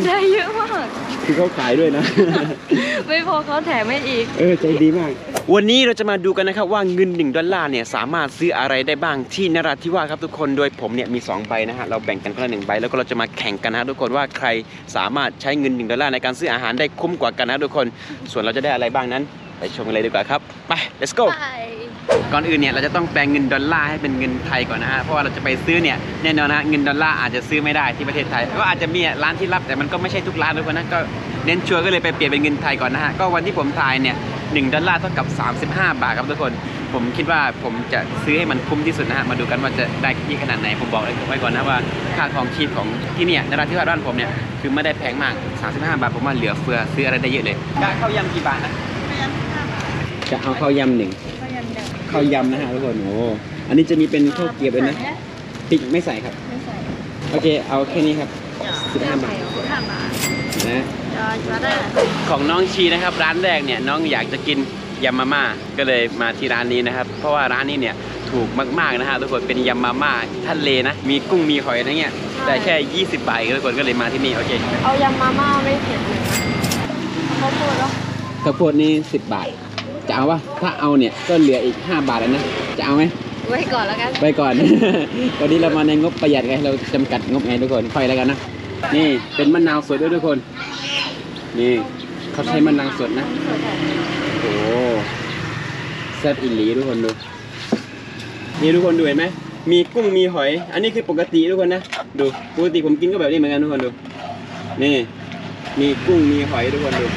ได้เยอะมากคือเขาขายด้วยนะไม่พอเขาแถมให้อีกใจดีมากวันนี้เราจะมาดูกันนะครับว่าเงิน$1เนี่ยสามารถซื้ออะไรได้บ้างที่นราธิวาสครับทุกคนโดยผมเนี่ยมี2ใบนะฮะเราแบ่งกันคนละ1ใบแล้วก็เราจะมาแข่งกันนะทุกคนว่าใครสามารถใช้เงิน$1ในการซื้ออาหารได้คุ้มกว่ากันนะทุกคนส่วนเราจะได้อะไรบ้างนั้นไปชมกันเลยดีกว่าครับไป let's go ก่อนอื่นเนี่ยเราจะต้องแปลงเงิน$ให้เป็นเงินไทยก่อนนะฮะเพราะว่าเราจะไปซื้อเนี่ยแน่นอนนะเงิน$อาจจะซื้อไม่ได้ที่ประเทศไทยก็อาจจะมีร้านที่รับแต่มันก็ไม่ใช่ทุกร้านทุกคนนะก็เน้นชัวร์ก็เลยไปเปลี่ยนเป็นเงินไทยก่อนนะฮะก็วันที่ผมทายเนี่ย$1เท่ากับ35 บาทครับทุกคนผมคิดว่าผมจะซื้อให้มันคุ้มที่สุดนะฮะมาดูกันว่าจะได้ที่ขนาดไหนผมบอกเลยไว้ก่อนนะว่าค่าครองชีพของที่เนี่ยนราธิวาสบ้านผมเนี่ยคือไม่ได้แพงมาก35 บาทผมว่าเหลือเฟือซื้ออะไรได้เยอะเลยข้าวยำกี่บาทนะจะเอาข้าวยำ1ข้าวยำนะฮะทุกคนโอ้อันนี้จะมีเป็นข้าวเกรี๊ยวเลยนะพริกไม่ใส่ครับไม่ใส่โอเคเอาแค่นี้ครับ15 บาทนะของน้องชีนะครับร้านแรกเนี่ยน้องอยากจะกินยำมาม่าก็เลยมาที่ร้านนี้นะครับเพราะว่าร้านนี้เนี่ยถูกมากๆนะฮะทุกคนเป็นยำมาม่าทะเลนะมีกุ้งมีหอยอะไรเงี้ยแต่แค่20 บาททุกคนก็เลยมาที่นี่โอเคเอายำมาม่าไม่เผ็ดเลยข้าวโพดเหรอข้าวโพดนี่10 บาทจะเอาวะถ้าเอาเนี่ยก็เหลืออีก5 บาทแล้วนะจะเอาไหมไว้ก่อนแล้วกันไว้ก่อน วันนี้เรามาในงบประหยัดไงเราจำกัดงบไงทุกคนค่อยแล้วกันนะนี่เป็นมะนาวสดด้วยทุกคนนี่เขาใช้มะนาวสดนะโอ้แซ่บอิหลีทุกคนดูนี่ทุกคนดูเห็นไหมมีกุ้งมีหอยอันนี้คือปกติทุกคนนะดูปกติผมกินก็แบบนี้เหมือนกันทุกคนดูนี่มีกุ้งมีหอยทุกคนดู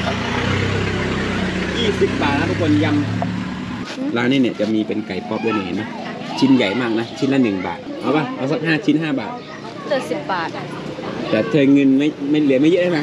20 บาทนะทุกคนยำร้านนี้เนี่ยจะมีเป็นไก่ป๊อปด้วยเห็นไหมชิ้นใหญ่มากนะชิ้นละ1 บาทเอาป่ะเอาสัก5 ชิ้น5 บาทเหลือ10 บาทแต่เธอเงินไม่เหลือไม่เยอะใช่ไหม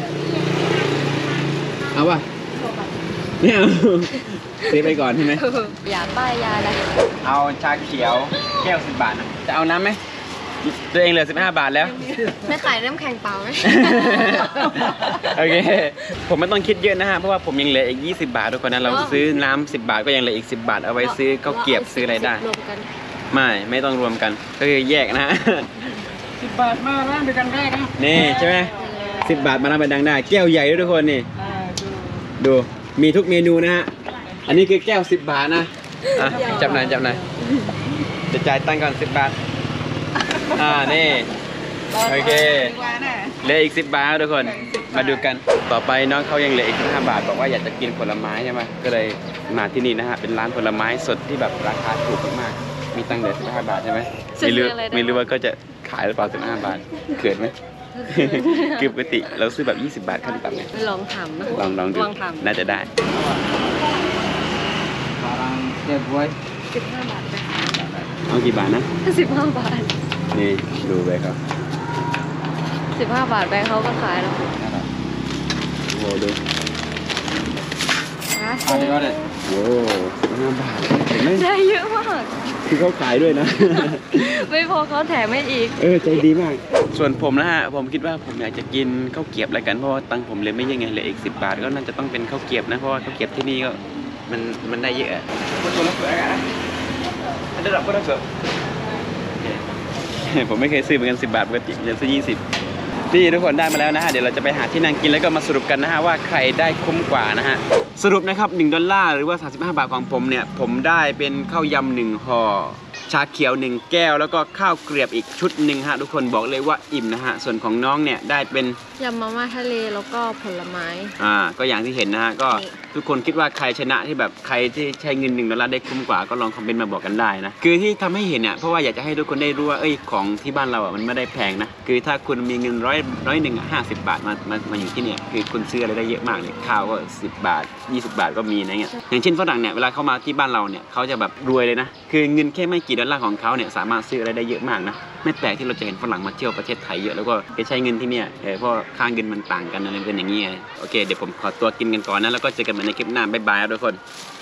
เอาป่ะไม่เอาเซฟไปก่อนใช่ไหมอย่าป้ายยาเลยเอาชาเขียวแก้ว10 บาทนะจะเอาน้ำไหมตัวเองเหลือ15 บาทแล้วไม่ขายน้ำแข็งเปล่าไหมโอเคผมไม่ต้องคิดเยอะนะฮะเพราะว่าผมยังเหลืออีก20 บาททุกคนนะเราซื้อน้ำ10 บาทก็ยังเหลืออีก10 บาทเอาไว้ซื้อข้าวเกรี๊ยวซื้ออะไรได้ไม่ต้องรวมกันก็คือแยกนะฮะ10 บาทมาร้านไปดังได้นะนี่ใช่ไหม10 บาทมาร้านไปดังได้แก้วใหญ่ด้วยทุกคนนี่ดูมีทุกเมนูนะฮะอันนี้คือแก้ว10 บาทนะจับหน่อยจะจ่ายตังค์ก่อน10 บาทนี่โอเคเหลืออีก10 บาททุกคนมาดูกันต่อไปน้องเขายังเหลืออีก15 บาทบอกว่าอยากจะกินผลไม้ใช่ไหมก็เลยมาที่นี่นะฮะเป็นร้านผลไม้สดที่แบบราคาถูกมากมีตังค์เหลือ15 บาทใช่ไหมไม่รู้ว่าก็จะขายหรือเปล่า15 บาทเกิดไหมคือปกติเราซื้อแบบ20 บาทขั้นต่ำไงลองทำนะลองดูน่าจะได้15 บาทเอากี่บาทนะ 15 บาทนี่ดูไปครับ 15 บาทแบงค์เขาก็ขายแล้วโอ้ดูโอ้15 บาทได้เยอะมากคือเขาขายด้วยนะไม่พอเขาแถมให้อีกใจดีมากส่วนผมนะฮะผมคิดว่าผมอยากจะกินข้าวเกรี๊ยวอะไรกันเพราะว่าตังค์ผมเลยไม่เยอะไงเหลืออีก10 บาทก็น่าจะต้องเป็นข้าวเกรี๊ยวนะเพราะว่าข้าวเกรี๊ยวที่นี่ก็มันได้เยอะตัวละเสือกันนะระดับก็ได้เสือผมไม่เคยซื้อเหมือนกัน10 บาทปกติจะซื้อ20นี่ทุกคนได้มาแล้วนะฮะเดี๋ยวเราจะไปหาที่นั่งกินแล้วก็มาสรุปกันนะฮะว่าใครได้คุ้มกว่านะฮะสรุปนะครับ$1หรือว่า35 บาทของผมเนี่ยผมได้เป็นข้าวยำ1 ห่อชาเขียว1 แก้วแล้วก็ข้าวเกรี๊ยวอีกชุดหนึ่งฮะทุกคนบอกเลยว่าอิ่มนะฮะส่วนของน้องเนี่ยได้เป็นยำมาม่าทะเลแล้วก็ผลไม้ก็อย่างที่เห็นนะฮะก็ทุกคนคิดว่าใครชนะที่แบบใครที่ใช้เงิน$1ได้คุ้มกว่าก็ลองคอมเมนต์มาบอกกันได้นะคือที่ทำให้เห็นเนี่ยเพราะว่าอยากจะให้ทุกคนได้รู้ว่าของที่บ้านเรามันไม่ได้แพงนะคือถ้าคุณมีเงินร้อยหนึ่ง50 บาทมาอยู่ที่เนี่ยคือคุณซื้ออะไรได้เยอะมากเลยข้าวก็10 บาท20 บาทก็มีนะเงี้ยอย่างเช่นฝรั่งเนี่ยเวลาเขามาที่บ้านเราเนี่ยเขาจะแบบรวยเลยนะคือเงินแค่ไม่กี่$ของเขาเนี่ยสามารถซื้ออะไรได้เยอะมากนะไม่แปลกที่เราจะเห็นฝรั่งมาเที่ยวประเทศไทยเยอะแล้วก็ไปใช้เงินที่เนี่ยเพราะค่าเงินมันต่างกันอะไรเป็นอย่างนี้โอเคเดี๋ยวผมขอตัวกินกันก่อนนะแล้วก็เจอกันใหม่ในคลิปหน้าบ๊ายบายทุกคน